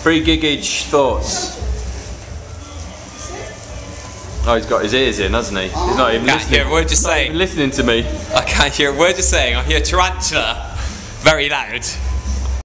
Pre-gig-age thoughts. Oh, he's got his ears in, hasn't he? He's not even Can't listening. hear a word you're saying. Listening to me. I can't hear a word you're saying. I hear tarantula very loud.